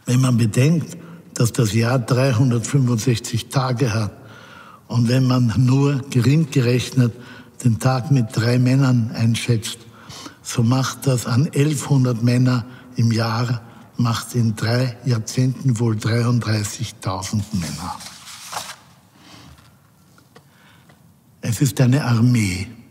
Wenn man bedenkt, dass das Jahr 365 Tage hat und wenn man nur gering gerechnet den Tag mit 3 Männern einschätzt, so macht das an 1100 Männer im Jahr, macht in 3 Jahrzehnten wohl 33.000 Männer. Es ist eine Armee.